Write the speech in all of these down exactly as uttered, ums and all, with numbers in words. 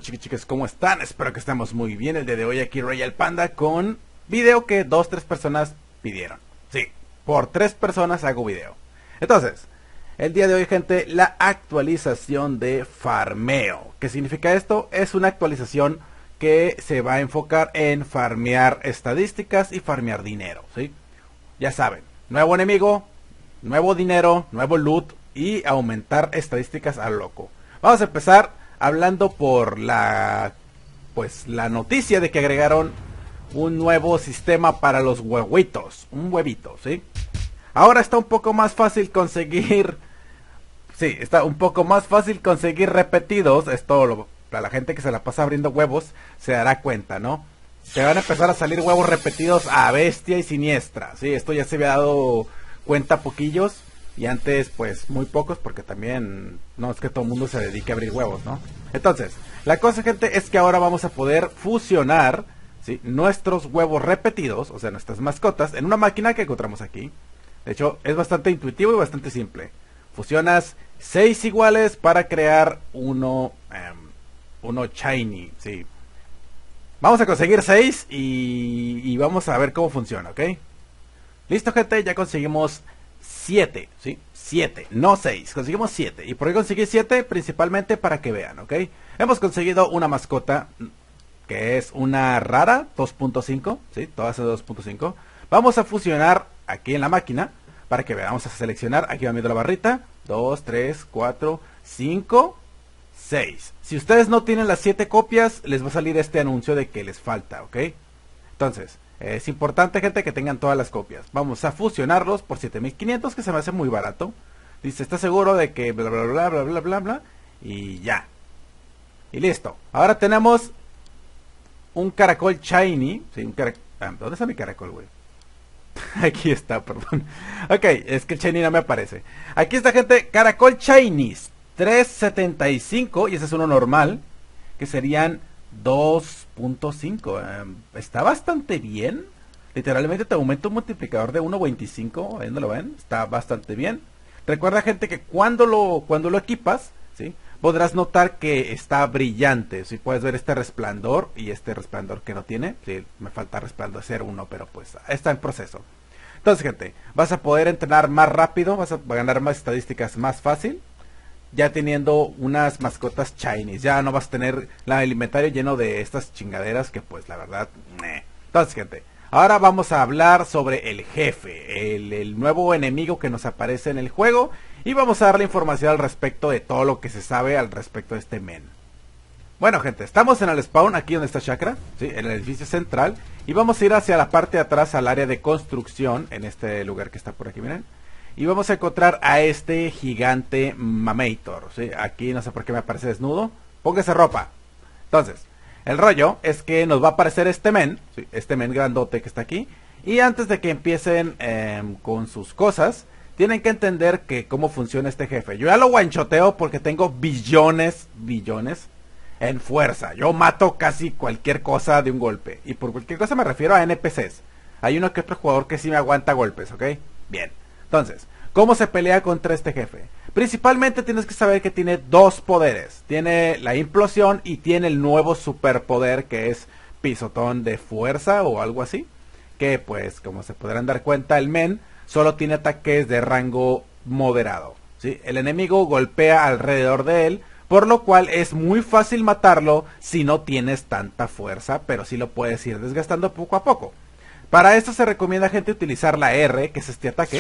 chicos, chicas, ¿cómo están? Espero que estemos muy bien. El día de hoy aquí Royal Panda con video que dos, tres personas pidieron. Sí, por tres personas hago video. Entonces, el día de hoy, gente, la actualización de farmeo. ¿Qué significa esto? Es una actualización que se va a enfocar en farmear estadísticas y farmear dinero, ¿sí? Ya saben, nuevo enemigo, nuevo dinero, nuevo loot y aumentar estadísticas a lo loco. Vamos a empezar hablando por la pues la noticia de que agregaron un nuevo sistema para los huevitos, un huevito, ¿sí? Ahora está un poco más fácil conseguir, sí, está un poco más fácil conseguir repetidos. Esto lo, para la gente que se la pasa abriendo huevos se dará cuenta, ¿no? Te van a empezar a salir huevos repetidos a bestia y siniestra, ¿sí? Esto ya se había dado cuenta poquillos. Y antes, pues, muy pocos, porque también no es que todo el mundo se dedique a abrir huevos, ¿no? Entonces, la cosa, gente, es que ahora vamos a poder fusionar, ¿sí?, nuestros huevos repetidos, o sea, nuestras mascotas, en una máquina que encontramos aquí. De hecho, es bastante intuitivo y bastante simple. Fusionas seis iguales para crear uno, um, uno shiny, ¿sí? Vamos a conseguir seis y, y vamos a ver cómo funciona, ¿ok? Listo, gente, ya conseguimos siete, ¿sí? siete, no seis, conseguimos siete. ¿Y por qué conseguí siete? Principalmente para que vean, ¿ok? Hemos conseguido una mascota que es una rara dos punto cinco, ¿sí? Todas son dos punto cinco. Vamos a fusionar aquí en la máquina para que vean. Vamos a seleccionar, aquí va viendo la barrita, dos, tres, cuatro, cinco, seis. Si ustedes no tienen las siete copias, les va a salir este anuncio de que les falta, ¿ok? Entonces, es importante, gente, que tengan todas las copias. Vamos a fusionarlos por siete mil quinientos, que se me hace muy barato. Dice, ¿está seguro de que bla bla bla bla bla bla bla? Y ya. Y listo. Ahora tenemos un caracol shiny. Sí, un carac... ah, ¿dónde está mi caracol, güey? Aquí está, perdón. Ok, es que el shiny no me aparece. Aquí está, gente, caracol shinies trescientos setenta y cinco. Y ese es uno normal, que serían dos punto cinco. um, Está bastante bien. Literalmente te aumenta un multiplicador de uno punto veinticinco. Ahí no lo ven. Está bastante bien. Recuerda, gente, que cuando lo, cuando lo equipas, ¿sí?, podrás notar que está brillante. Si ¿sí? Puedes ver este resplandor y este resplandor que no tiene. Sí, me falta resplandecer uno, pero pues está en proceso. Entonces, gente, vas a poder entrenar más rápido. Vas a ganar más estadísticas más fácil, ya teniendo unas mascotas shinies. Ya no vas a tener el inventario lleno de estas chingaderas que, pues, la verdad, meh. Entonces, gente, ahora vamos a hablar sobre el jefe, el, el nuevo enemigo que nos aparece en el juego, y vamos a darle información al respecto de todo lo que se sabe al respecto de este men. Bueno, gente, estamos en el spawn, aquí donde está Chakra, ¿sí?, en el edificio central, y vamos a ir hacia la parte de atrás, al área de construcción, en este lugar que está por aquí, miren. Y vamos a encontrar a este gigante Mamator, ¿sí? Aquí no sé por qué me aparece desnudo. Póngase ropa. Entonces, el rollo es que nos va a aparecer este men, ¿sí?, este men grandote que está aquí. Y antes de que empiecen eh, con sus cosas, tienen que entender que cómo funciona este jefe. Yo ya lo guanchoteo porque tengo billones, billones en fuerza. Yo mato casi cualquier cosa de un golpe. Y por cualquier cosa me refiero a N P Cs. Hay uno que otro jugador que sí me aguanta golpes, ¿ok? Bien. Entonces, ¿cómo se pelea contra este jefe? Principalmente tienes que saber que tiene dos poderes. Tiene la implosión y tiene el nuevo superpoder que es pisotón de fuerza o algo así. Que pues, como se podrán dar cuenta, el men solo tiene ataques de rango moderado, ¿sí? El enemigo golpea alrededor de él, por lo cual es muy fácil matarlo si no tienes tanta fuerza, pero sí lo puedes ir desgastando poco a poco. Para esto se recomienda, gente, utilizar la R, que es este ataque.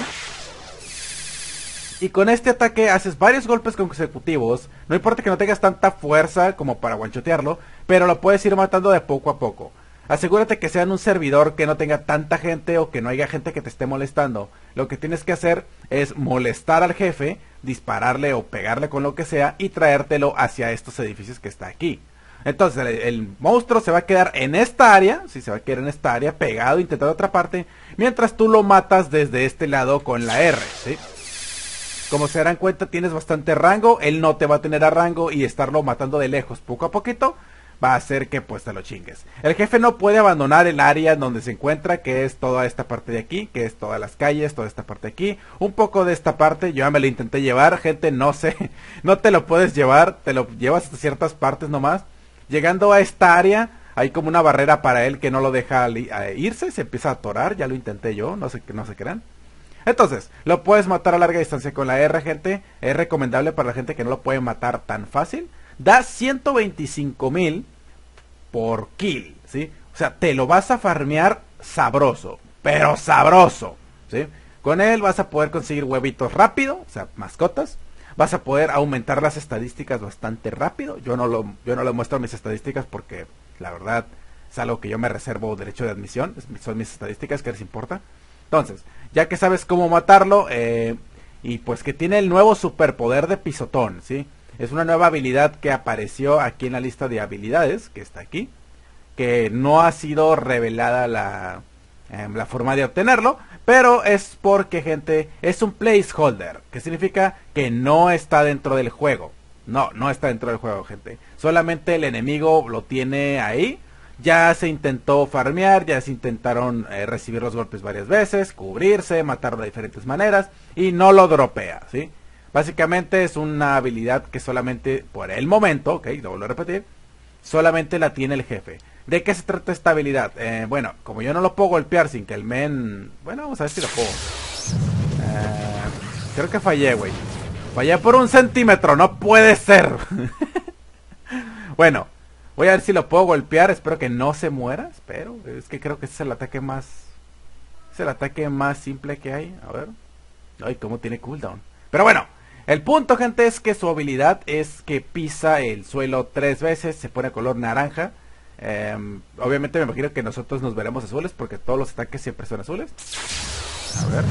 Y con este ataque haces varios golpes consecutivos. No importa que no tengas tanta fuerza como para guanchotearlo, pero lo puedes ir matando de poco a poco. Asegúrate que sea en un servidor que no tenga tanta gente o que no haya gente que te esté molestando. Lo que tienes que hacer es molestar al jefe, dispararle o pegarle con lo que sea y traértelo hacia estos edificios que está aquí. Entonces el, el monstruo se va a quedar en esta área, sí, se va a quedar en esta área, pegado, intentando otra parte, mientras tú lo matas desde este lado con la R, ¿sí? Como se darán cuenta, tienes bastante rango, él no te va a tener a rango y estarlo matando de lejos poco a poquito va a hacer que pues te lo chingues. El jefe no puede abandonar el área donde se encuentra, que es toda esta parte de aquí, que es todas las calles, toda esta parte de aquí, un poco de esta parte. Yo ya me lo intenté llevar, gente, no sé, no te lo puedes llevar, te lo llevas hasta ciertas partes nomás. Llegando a esta área, hay como una barrera para él que no lo deja irse, se empieza a atorar, ya lo intenté yo, no sé, no se crean. Entonces, lo puedes matar a larga distancia con la R, gente. Es recomendable para la gente que no lo puede matar tan fácil. Da ciento veinticinco mil por kill, ¿sí? O sea, te lo vas a farmear sabroso, pero sabroso, ¿sí? Con él vas a poder conseguir huevitos rápido, o sea, mascotas. Vas a poder aumentar las estadísticas bastante rápido. Yo no lo, yo no le muestro mis estadísticas porque la verdad es algo que yo me reservo derecho de admisión. Son mis estadísticas, ¿qué les importa? Entonces, ya que sabes cómo matarlo, eh, y pues que tiene el nuevo superpoder de pisotón, ¿sí? Es una nueva habilidad que apareció aquí en la lista de habilidades, que está aquí, que no ha sido revelada la, eh, la forma de obtenerlo, pero es porque, gente, es un placeholder, que significa que no está dentro del juego. No, no está dentro del juego, gente. Solamente el enemigo lo tiene ahí. Ya se intentó farmear, ya se intentaron eh, recibir los golpes varias veces, cubrirse, matarlo de diferentes maneras, y no lo dropea, ¿sí? Básicamente es una habilidad que solamente, por el momento, ok, lo vuelvo a repetir, solamente la tiene el jefe. ¿De qué se trata esta habilidad? Eh, bueno, como yo no lo puedo golpear sin que el men... Bueno, vamos a ver si lo puedo. Eh, creo que fallé, güey. Fallé por un centímetro, no puede ser. Bueno, voy a ver si lo puedo golpear, espero que no se muera, espero. Es que creo que ese es el ataque más... Es el ataque más simple que hay, a ver. Ay, cómo tiene cooldown. Pero bueno, el punto, gente, es que su habilidad es que pisa el suelo tres veces, se pone color naranja. Eh, obviamente me imagino que nosotros nos veremos azules porque todos los ataques siempre son azules. A ver.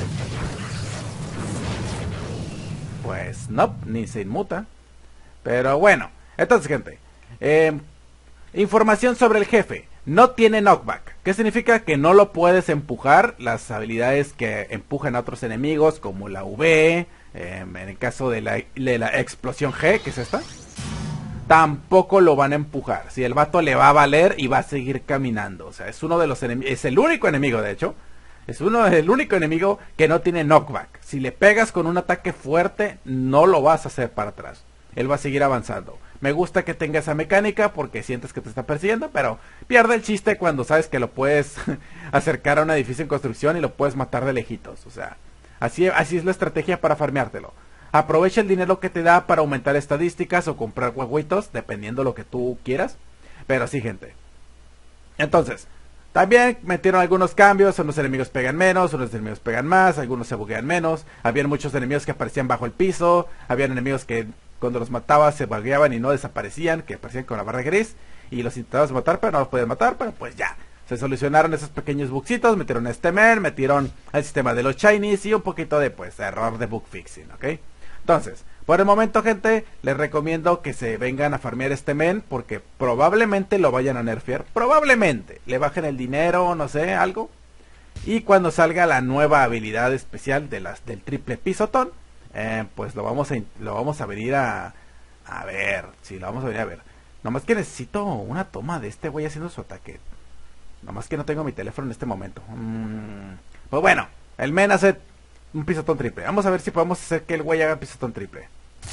Pues no, ni se inmuta. Pero bueno, entonces, gente, eh, información sobre el jefe. No tiene knockback. ¿Qué significa? Que no lo puedes empujar. Las habilidades que empujan a otros enemigos, como la V, eh, en el caso de la, de la explosión G, que es esta, tampoco lo van a empujar. Si el vato le va a valer y va a seguir caminando. O sea, es uno de los enemigos, es el único enemigo, de hecho. Es uno el único enemigo que no tiene knockback. Si le pegas con un ataque fuerte, no lo vas a hacer para atrás. Él va a seguir avanzando. Me gusta que tenga esa mecánica porque sientes que te está persiguiendo, pero pierde el chiste cuando sabes que lo puedes acercar a un edificio en construcción y lo puedes matar de lejitos. O sea, así, así es la estrategia para farmeártelo. Aprovecha el dinero que te da para aumentar estadísticas o comprar huevitos, dependiendo lo que tú quieras. Pero sí, gente. Entonces, también metieron algunos cambios. Unos enemigos pegan menos, unos enemigos pegan más, algunos se buguean menos. Habían muchos enemigos que aparecían bajo el piso. Habían enemigos que cuando los matabas se bugueaban y no desaparecían, que aparecían con la barra gris. Y los intentabas matar, pero no los podías matar. Pero pues ya, se solucionaron esos pequeños bugcitos. Metieron este men, metieron el sistema de los shinies y un poquito de pues error de bug fixing, ¿ok? Entonces, por el momento, gente, les recomiendo que se vengan a farmear este men, porque probablemente lo vayan a nerfear. Probablemente le bajen el dinero, no sé, algo. Y cuando salga la nueva habilidad especial de las del triple pisotón, eh, pues lo vamos a lo vamos a venir a a ver, sí, lo vamos a venir a ver. Nomás que necesito una toma de este güey haciendo su ataque. Nomás que no tengo mi teléfono en este momento. Mm, pues bueno, el men hace un pisotón triple. Vamos a ver si podemos hacer que el güey haga pisotón triple.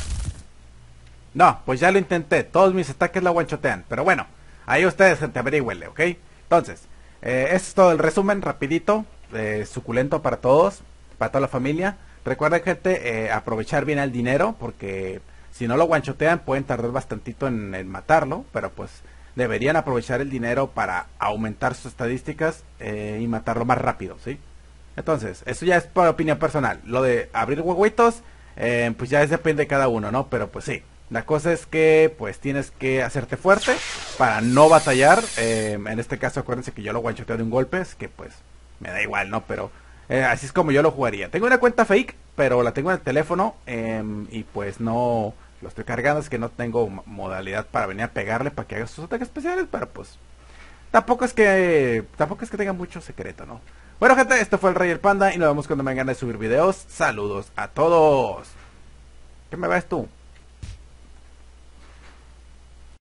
No, pues ya lo intenté. Todos mis ataques lo guanchotean. Pero bueno, ahí ustedes, gente, averígüenle, ¿ok? Entonces, eh, este es todo el resumen rapidito, eh, suculento para todos, para toda la familia. Recuerden, gente, eh, aprovechar bien el dinero, porque si no lo guanchotean pueden tardar bastantito en, en matarlo. Pero pues deberían aprovechar el dinero para aumentar sus estadísticas eh, y matarlo más rápido, ¿sí? Entonces, eso ya es por opinión personal. Lo de abrir huevitos, eh, pues ya es depende de cada uno, ¿no? Pero pues sí, la cosa es que pues tienes que hacerte fuerte para no batallar. Eh, en este caso, acuérdense que yo lo guanchoteo de un golpe, es que pues me da igual, ¿no? Pero eh, así es como yo lo jugaría. Tengo una cuenta fake, pero la tengo en el teléfono eh, y pues no lo estoy cargando. Es que no tengo modalidad para venir a pegarle para que haga sus ataques especiales, pero pues tampoco es que tampoco es que tenga mucho secreto, ¿no? Bueno, gente, esto fue el Rey y el Panda y nos vemos cuando me hagan de subir videos. Saludos a todos. ¿Qué me ves tú?